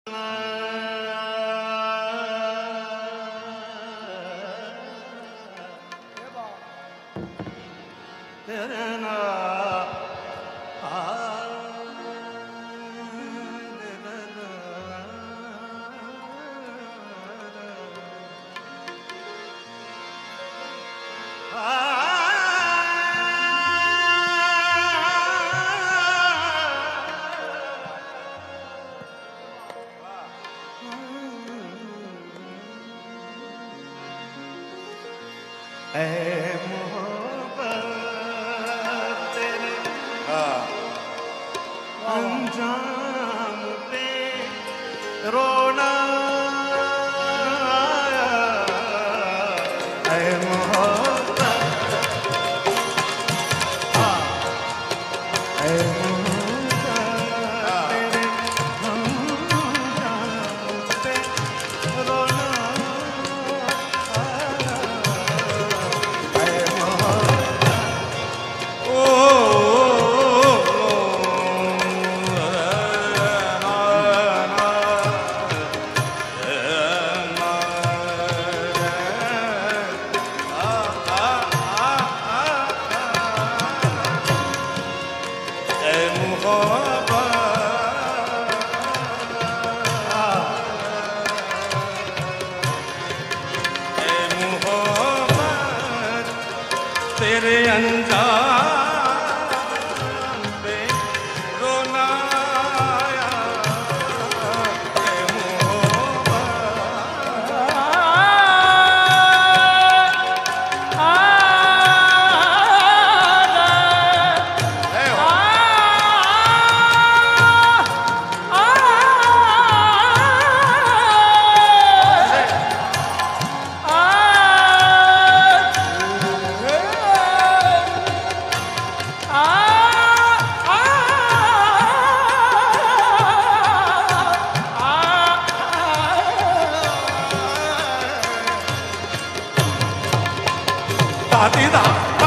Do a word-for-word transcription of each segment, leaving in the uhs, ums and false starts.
अंजाम पे रोना ऐ मोहब्बत ऐ मोहब्बत तेरे अंजाम पे रोना ऐ मोहब्बत ओ तेरे अंजाम पे रोना आया ऐ दादी दा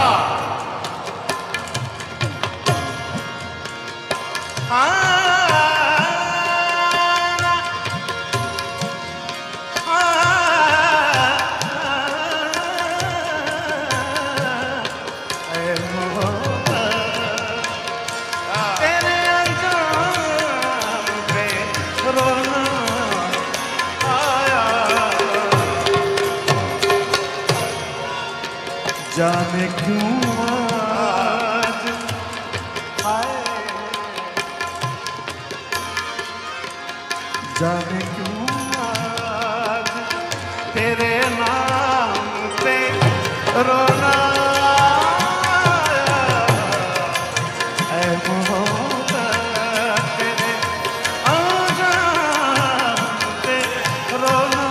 जाने क्यों आज आए जाने क्यों आज तेरे नाम पे रोना ऐ मोहब्बत तेरे अंजाम पे रोना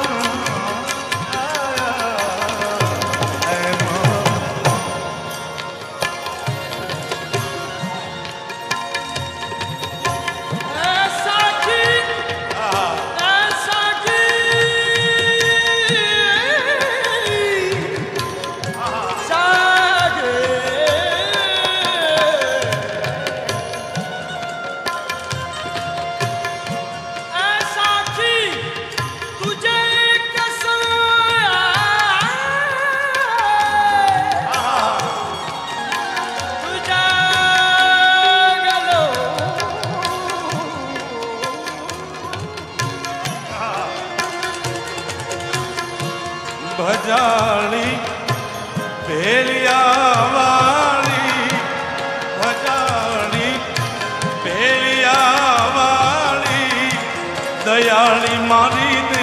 भजाली भेलिया वाली भजाली भेलिया वाली दयाली मारी दे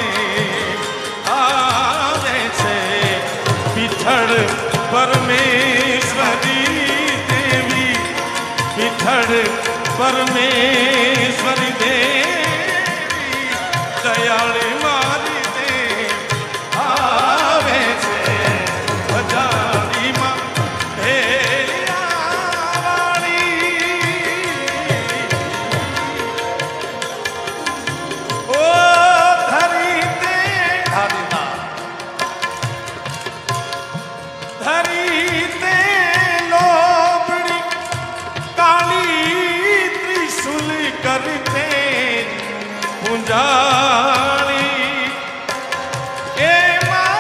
आवे से पिठड़ परमेश्वरी देवी पिठड़ परमेश्वरी देवी दयाली मारी करते पूजा पुंजाली ए मां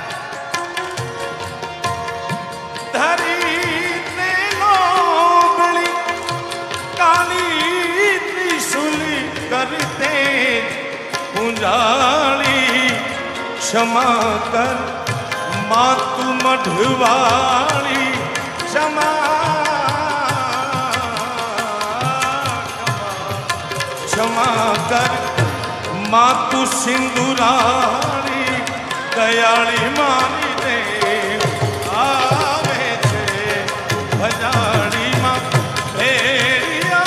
धरी तेनो बड़ी काली त्रिशूली करते पुंजाली क्षमा कर मातु मढ़वाली क्षमा क्षमा कर मातु सिंदूराणी दयाली मारी दे आवे छे भजाड़ी मां भेड़िया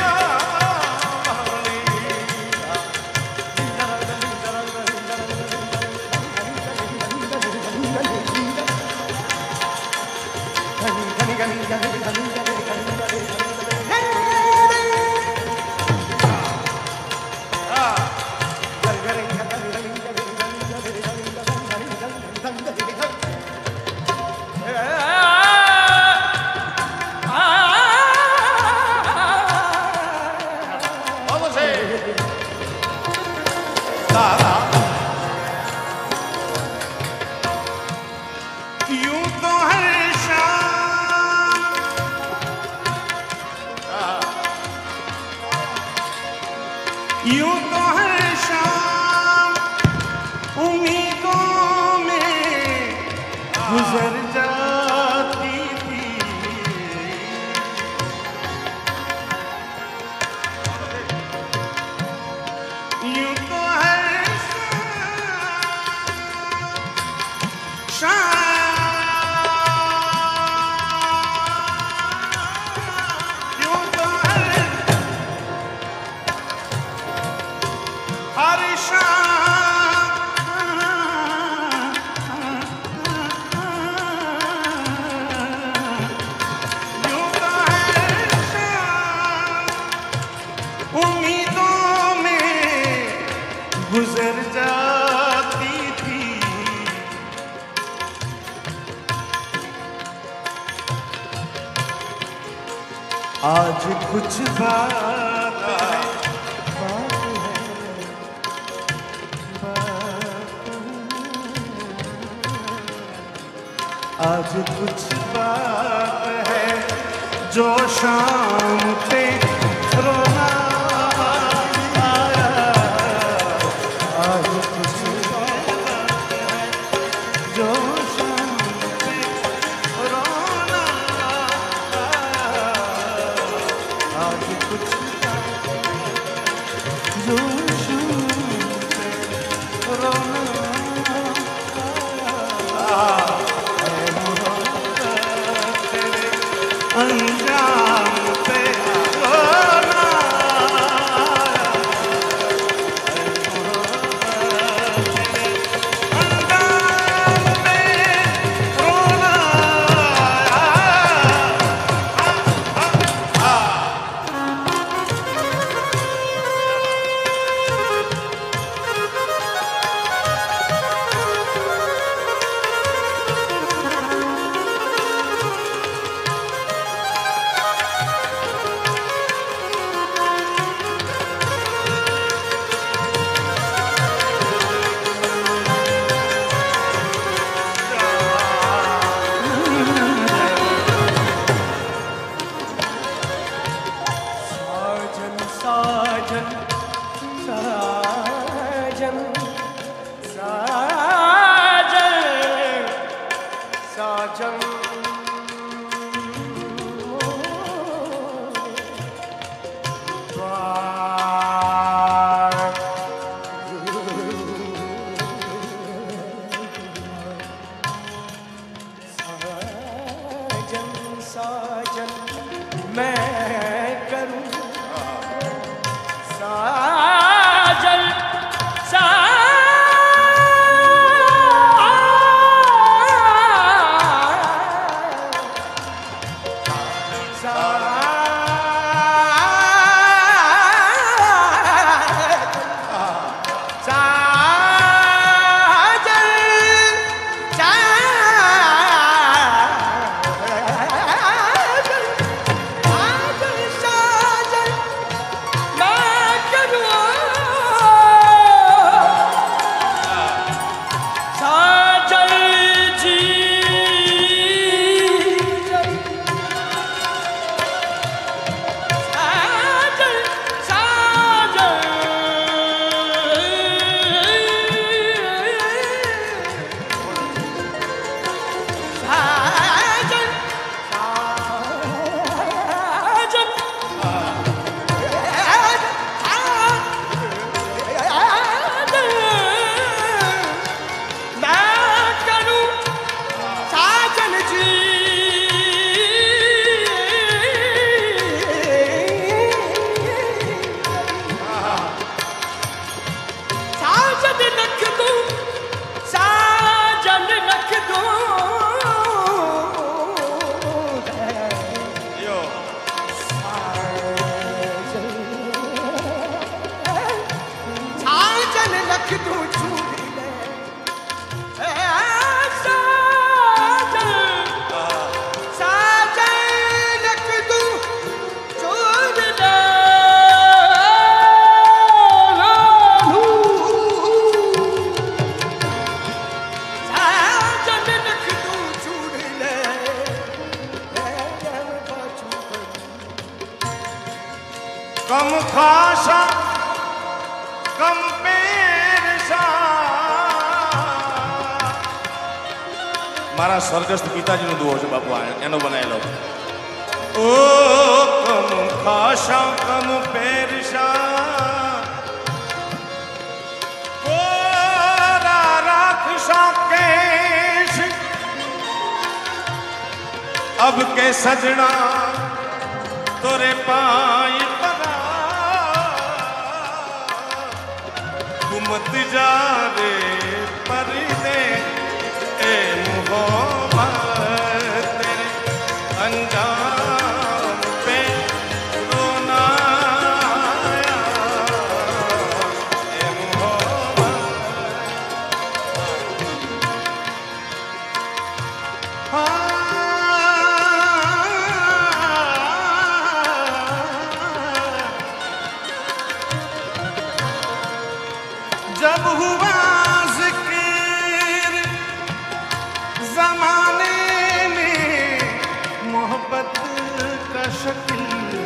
यूं तो हर शाम उम्मीदों में गुजर जाती थी यूं तो हर शाम गुजर जाती थी आज कुछ बात है बात है बात आज कुछ बात है जो शाम पे रोना कम खासा कम पेरसा मारा स्वर्गस्थ पिताजी नो दुओ छे बापू एनो बनायेलो ओ कम खासा कम पेरसा कोरा राखसा केश अब के सजना तोरे पाई मत जा रे परदे ए मोहब्बत तेरे अंजाम पे रोना आया ए मोहब्बत जब हुआ जिक्र ज़माने में मोहब्बत का शक्ल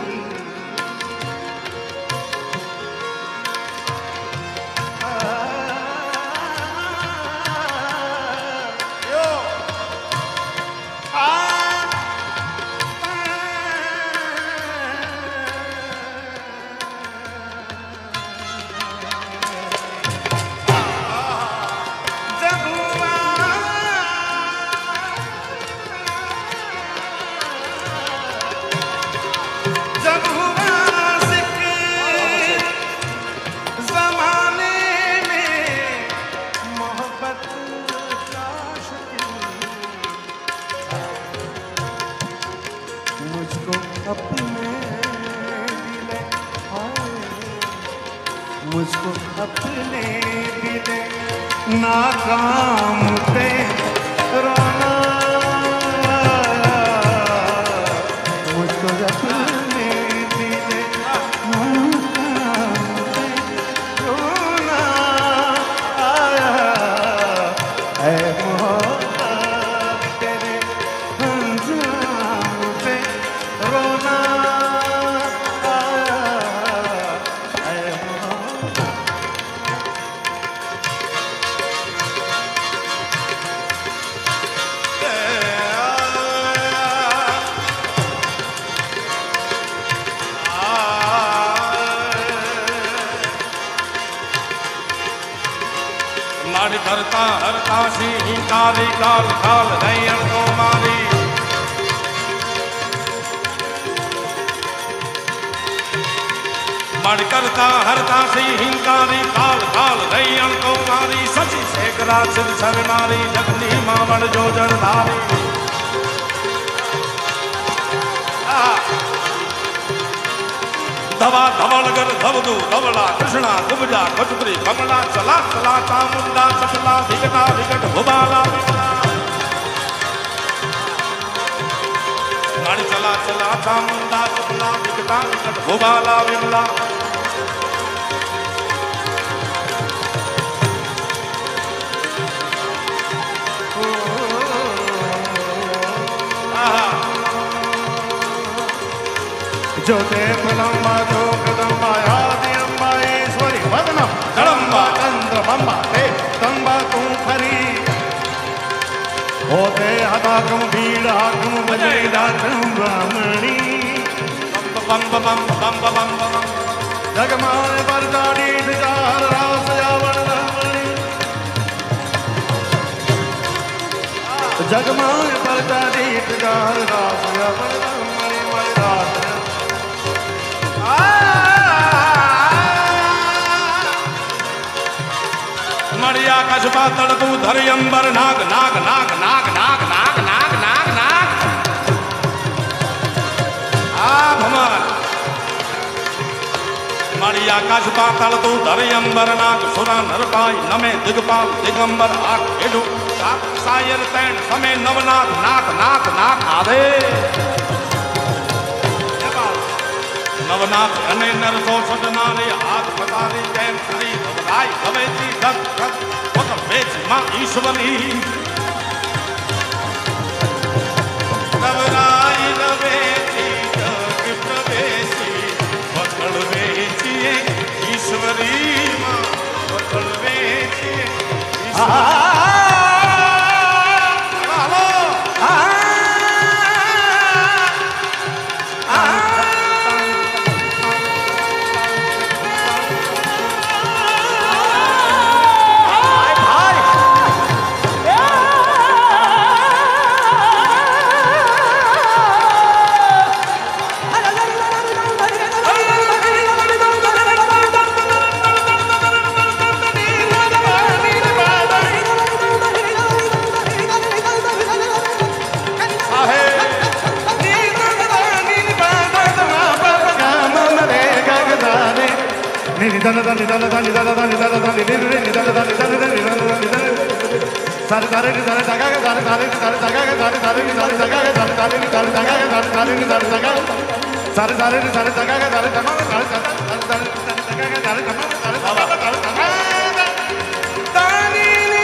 अपने दिले मुझको अपने दिले नाकाम पे रोना मुझको अपने दिले नाकाम पे रोना आया है मोहब्बत तेरे अंजाम पे रोना आया है मोहब्बत मारी करता हरता सी काली काल काल नैयन को मारी मारी करता हरता सी हिंकारी काल काल नैयन को मारी सची शेखरा सिर सर नारी जगनी मावण जो जड़धारी धवा धवलगर धवदू धवला कृष्णा कुबजा कचुत्री कमला चला चला चामुंडा चपला विकटा विकट भुबाला विमला गाड़ी चला चला चामुंडा चपला विकटा विकट भुबाला विमला जो देव लंबा जो कदम्बा आदि अम्बा ईश्वरी वदनम जड़म्बा चंद्रमंबा ते तंबा तू खरी होते हताकम भीड़ हाकम बजे दातम ब्राह्मणी बम बम बम बम बम बम जगमाने पर जाड़ी विचार रास यावण ब्राह्मणी जगमाने पर जाड़ी विचार रास यावण ब्राह्मणी मणि रास मड़िया कश पातल तू धरि अंबर नाग नाग नाग नाग नाग नाग नाग नाग नाग आ भमर मड़िया कश पातल तू धरि अंबर नाग सुरा नरपाई नमे दिगपाल दिगंबर आठ एडू सात सायर तैन समय नवनाथ नाथ नाथ नाथ आदे नवनाथ अने नर सो सदनारे हाथ पतारी जैन हरि भवराय भवेची धक धक पत बेच मां ईश्वरी नवराय रवेची धक प्रवेशी पकड़ बेची ईश्वरी मां पकड़ बेची निदान दान निदान दान निदान दान निदान दान निदान निदान दान निदान दान निदान सारे सारे सारे जगह के सारे सारे सारे जगह के सारे सारे सारे जगह के सारे सारे सारे जगह के सारे सारे सारे जगह सारे सारे सारे जगह के सारे तमाम सारे सारे सारे जगह के सारे तमाम सारे सारे दानी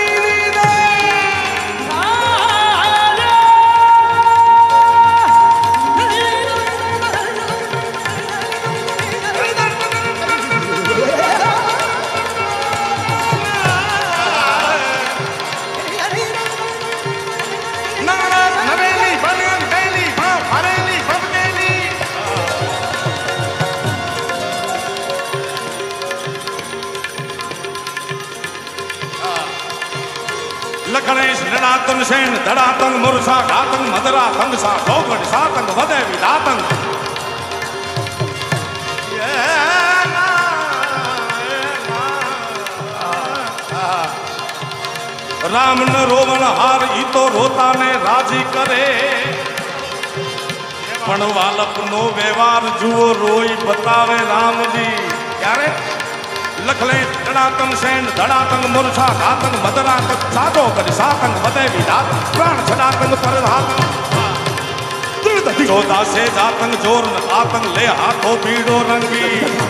गणेश नरातंग सेन धड़ातंग मुरसा घातंग मदरा तंग सा भौगट सातंग वदय विदातंग राम न रोवन हार ई तो रोता ने राजी करे पणवालप नो व्यवहार जुओ रोई बतावे राम जी यारे लखले धड़ातंग सेन धड़ातंग मुरछा घातंग मदरा तक साधो करि सातंग वदय विदात प्राण छड़ातंग परधातंग चौदह से जातंग जोर न आतंग ले हाथों पीड़ो रंगी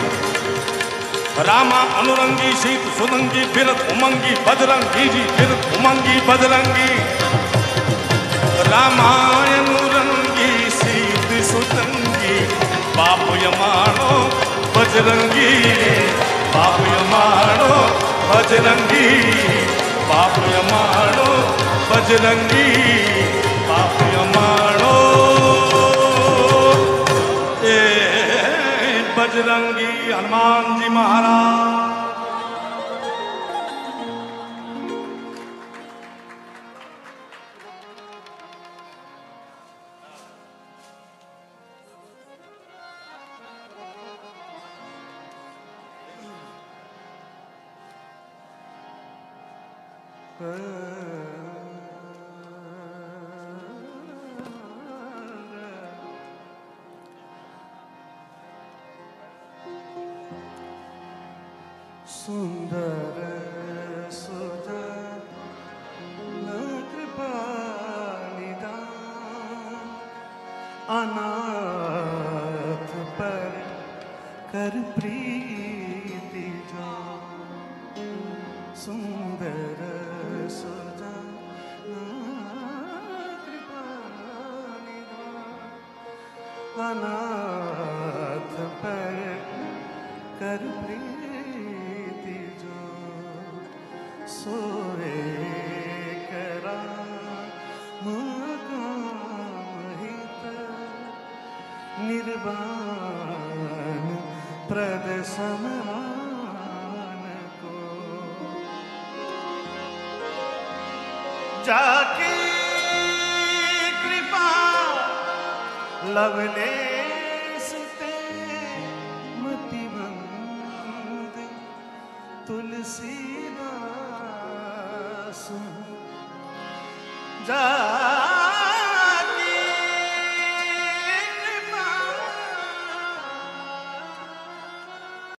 रामा अनुरंगी शीत सुनंगी बिरत उमंगी बजरंगी जी बिरत उमंगी बजरंगी रामायण अनुरंगी शीत सुनंगी बाप यमानो बजरंगी बाप यमानो बजरंगी बाप यमानो बजरंगी बाप यमानो ए बजरंगी हनुमान जी महाराज सुंदर सुधा कृपा निदान अनाथ पर कर प्रीति जान सुंदर सुधा कृपा निदान अनाथ पर कर प्रीति सोए करा मकामहित निर्वाण प्रद समान को जाकी कृपा लवलेश ते मतिवंद तुलसीदास जा